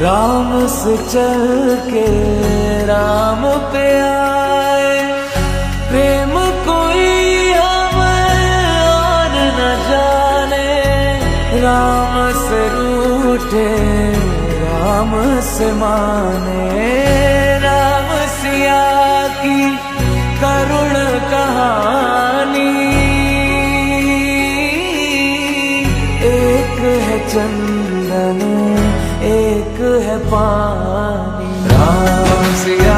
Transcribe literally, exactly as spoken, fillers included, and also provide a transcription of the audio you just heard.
राम से चल के राम पे आए, प्रेम कोई हमें और न जाने। राम से रूठे राम से माने, राम सिया की करुण कहानी। एक है चंदन एक है पानी, राम सिया